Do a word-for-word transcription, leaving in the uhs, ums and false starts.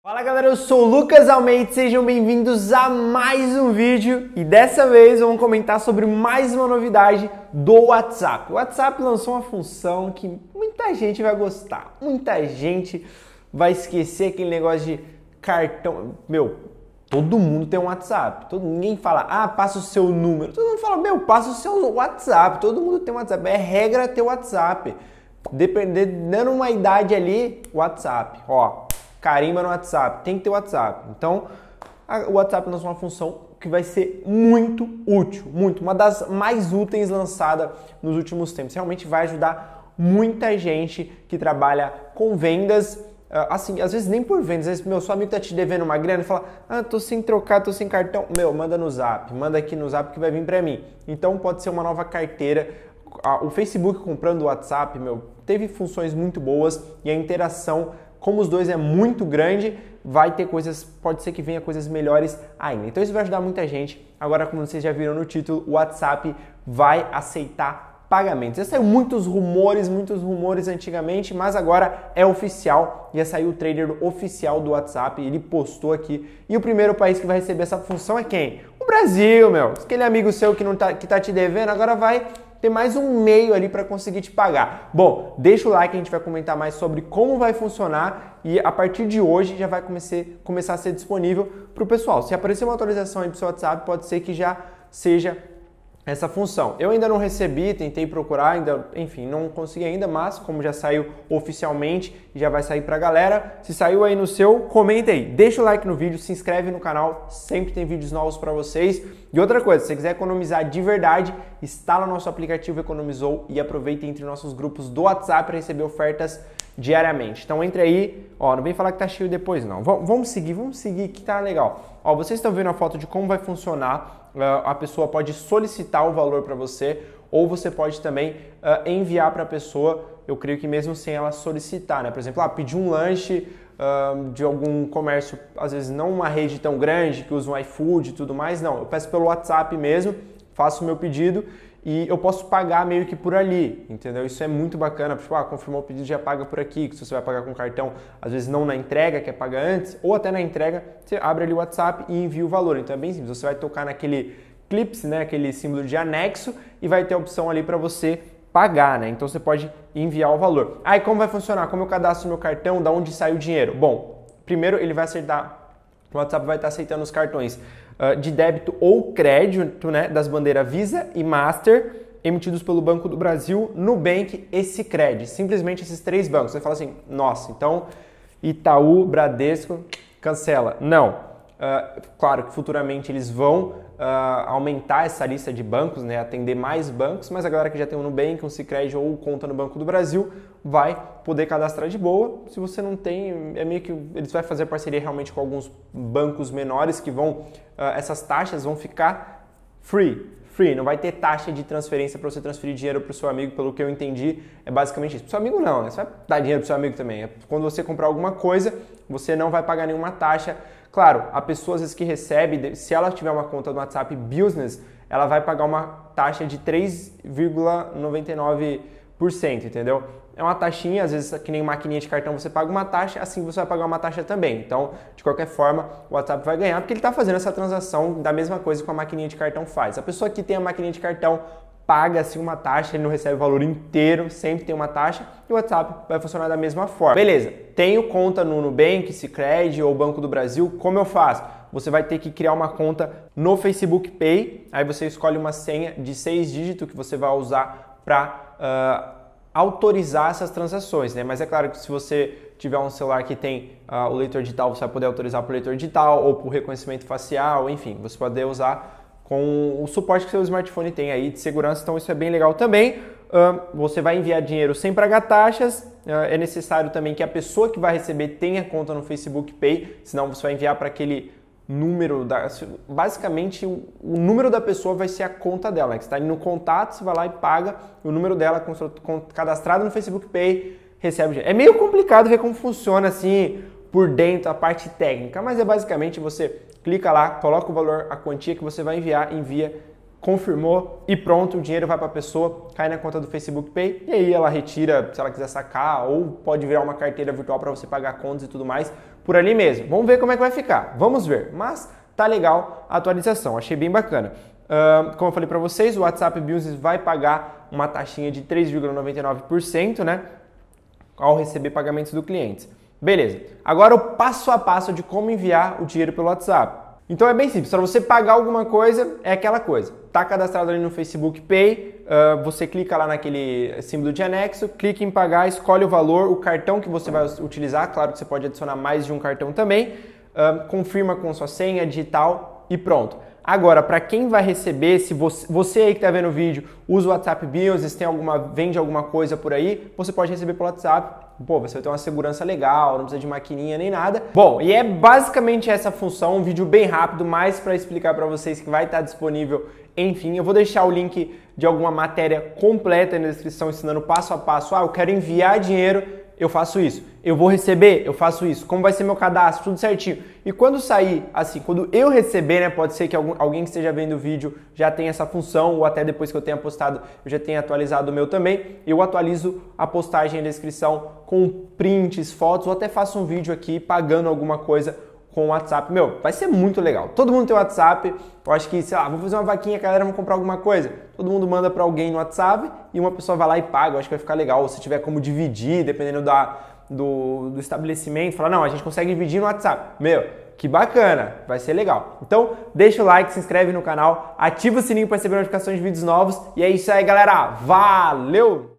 Fala galera, eu sou o Lucas Almeida, sejam bem-vindos a mais um vídeo e dessa vez vamos comentar sobre mais uma novidade do WhatsApp. O WhatsApp lançou uma função que muita gente vai gostar, muita gente vai esquecer aquele negócio de cartão. Meu, todo mundo tem um WhatsApp, todo, ninguém fala, ah, passa o seu número, todo mundo fala, meu, passa o seu WhatsApp, todo mundo tem um WhatsApp, é regra ter WhatsApp, dependendo uma idade ali, WhatsApp, ó. Carimba no WhatsApp, tem que ter WhatsApp. Então, a, o WhatsApp lançou uma função que vai ser muito útil, muito, uma das mais úteis lançada nos últimos tempos. Realmente vai ajudar muita gente que trabalha com vendas, assim, às vezes nem por vendas, às vezes, meu, seu amigo tá te devendo uma grana e fala, ah, tô sem trocar, tô sem cartão. Meu, manda no Zap, manda aqui no Zap que vai vir pra mim. Então, pode ser uma nova carteira. O Facebook comprando o WhatsApp, meu, teve funções muito boas e a interação, como os dois é muito grande, vai ter coisas, pode ser que venha coisas melhores ainda. Então isso vai ajudar muita gente. Agora, como vocês já viram no título, o WhatsApp vai aceitar pagamentos. Já saiu muitos rumores, muitos rumores antigamente, mas agora é oficial. Já saiu o trailer oficial do WhatsApp, ele postou aqui. E o primeiro país que vai receber essa função é quem? O Brasil, meu. Aquele amigo seu que não tá, que tá te devendo, agora vai ter mais um meio ali para conseguir te pagar. Bom, deixa o like, a gente vai comentar mais sobre como vai funcionar e a partir de hoje já vai comece, começar a ser disponível para o pessoal. Se aparecer uma atualização aí para o seu WhatsApp, pode ser que já seja essa função. Eu ainda não recebi, tentei procurar, ainda, enfim, não consegui ainda, mas como já saiu oficialmente e já vai sair pra galera, se saiu aí no seu, comenta aí, deixa o like no vídeo, se inscreve no canal, sempre tem vídeos novos para vocês. E outra coisa, se você quiser economizar de verdade, instala nosso aplicativo Economizou e aproveita entre nossos grupos do WhatsApp para receber ofertas diariamente. Então entre aí, ó, não vem falar que tá cheio depois não. V vamos seguir, vamos seguir que tá legal. Ó, vocês estão vendo a foto de como vai funcionar. Uh, a pessoa pode solicitar o valor para você ou você pode também uh, enviar para a pessoa, eu creio que mesmo sem ela solicitar, né? Por exemplo, ah, pedir um lanche uh, de algum comércio, às vezes não uma rede tão grande que usa um iFood e tudo mais, não. Eu peço pelo WhatsApp mesmo, faço o meu pedido e eu posso pagar meio que por ali, entendeu? Isso é muito bacana, tipo, ah, confirmou o pedido, já paga por aqui, que se você vai pagar com cartão, às vezes não na entrega, quer pagar antes, ou até na entrega, você abre ali o WhatsApp e envia o valor. Então é bem simples, você vai tocar naquele clips, né, aquele símbolo de anexo e vai ter a opção ali para você pagar, né? Então você pode enviar o valor. Aí como vai funcionar? Como eu cadastro meu cartão, da onde sai o dinheiro? Bom, primeiro ele vai aceitar, o WhatsApp vai estar aceitando os cartões de débito ou crédito, né, das bandeiras Visa e Master, emitidos pelo Banco do Brasil, Nubank e Sicredi. Simplesmente esses três bancos. Você fala assim, nossa, então Itaú, Bradesco, cancela. Não. Uh, claro que futuramente eles vão uh, aumentar essa lista de bancos, né, atender mais bancos, mas a galera que já tem um Nubank, um Sicredi ou conta no Banco do Brasil vai poder cadastrar de boa. Se você não tem, é meio que eles vão fazer parceria realmente com alguns bancos menores que vão, uh, essas taxas vão ficar free. Free, não vai ter taxa de transferência para você transferir dinheiro para o seu amigo, pelo que eu entendi, é basicamente isso. Para o seu amigo não, né? Você vai dar dinheiro para o seu amigo também. É quando você comprar alguma coisa, você não vai pagar nenhuma taxa. Claro, a pessoa às vezes que recebe, se ela tiver uma conta no WhatsApp Business, ela vai pagar uma taxa de três vírgula noventa e nove por cento, entendeu? É uma taxinha, às vezes que nem maquininha de cartão você paga uma taxa, assim você vai pagar uma taxa também. Então, de qualquer forma, o WhatsApp vai ganhar, porque ele está fazendo essa transação da mesma coisa que a maquininha de cartão faz. A pessoa que tem a maquininha de cartão paga assim uma taxa, ele não recebe o valor inteiro, sempre tem uma taxa, e o WhatsApp vai funcionar da mesma forma. Beleza, tenho conta no Nubank, Sicredi ou Banco do Brasil, como eu faço? Você vai ter que criar uma conta no Facebook Pay, aí você escolhe uma senha de seis dígitos que você vai usar para uh, autorizar essas transações, né? Mas é claro que se você tiver um celular que tem uh, o leitor digital, você vai poder autorizar por leitor digital ou por reconhecimento facial, enfim, você pode usar com o suporte que seu smartphone tem aí de segurança, então isso é bem legal também. Uh, você vai enviar dinheiro sem pagar taxas, uh, é necessário também que a pessoa que vai receber tenha conta no Facebook Pay, senão você vai enviar para aquele número, da, basicamente o, o número da pessoa vai ser a conta dela, né? Que está ali no contato, você vai lá e paga o número dela cadastrado no Facebook Pay, recebe o dinheiro. É meio complicado ver como funciona assim por dentro a parte técnica, mas é basicamente você clica lá, coloca o valor, a quantia que você vai enviar, envia, confirmou e pronto, o dinheiro vai para a pessoa, cai na conta do Facebook Pay e aí ela retira, se ela quiser sacar, ou pode virar uma carteira virtual para você pagar contas e tudo mais. por ali mesmo. Vamos ver como é que vai ficar. Vamos ver. Mas tá legal a atualização. Achei bem bacana. Uh, como eu falei para vocês, o WhatsApp Business vai pagar uma taxinha de três vírgula noventa e nove por cento, né, ao receber pagamentos do cliente. Beleza. Agora o passo a passo de como enviar o dinheiro pelo WhatsApp. Então é bem simples, para você pagar alguma coisa, é aquela coisa. Tá cadastrado ali no Facebook Pay, uh, você clica lá naquele símbolo de anexo, clica em pagar, escolhe o valor, o cartão que você vai utilizar, claro que você pode adicionar mais de um cartão também, uh, confirma com sua senha digital e pronto. Agora, para quem vai receber, se você, você aí que está vendo o vídeo usa o WhatsApp Business, tem alguma, vende alguma coisa por aí, você pode receber pelo WhatsApp. Pô, você vai ter uma segurança legal, não precisa de maquininha nem nada. Bom, e é basicamente essa função, um vídeo bem rápido, mais para explicar para vocês que vai estar disponível. Enfim, eu vou deixar o link de alguma matéria completa na descrição ensinando passo a passo. Ah, eu quero enviar dinheiro, eu faço isso. Eu vou receber, eu faço isso. Como vai ser meu cadastro, tudo certinho. E quando sair, assim, quando eu receber, né, pode ser que algum, alguém que esteja vendo o vídeo já tenha essa função, ou até depois que eu tenha postado, eu já tenha atualizado o meu também. Eu atualizo a postagem na descrição com prints, fotos, ou até faço um vídeo aqui pagando alguma coisa com o WhatsApp. Meu, vai ser muito legal. Todo mundo tem WhatsApp. Eu acho que, sei lá, vou fazer uma vaquinha, a galera vai comprar alguma coisa. Todo mundo manda para alguém no WhatsApp e uma pessoa vai lá e paga. Eu acho que vai ficar legal. Ou se tiver como dividir, dependendo da, do, do estabelecimento, falar, não, a gente consegue dividir no WhatsApp. Meu, que bacana, vai ser legal. Então, deixa o like, se inscreve no canal, ativa o sininho para receber notificações de vídeos novos. E é isso aí, galera. Valeu!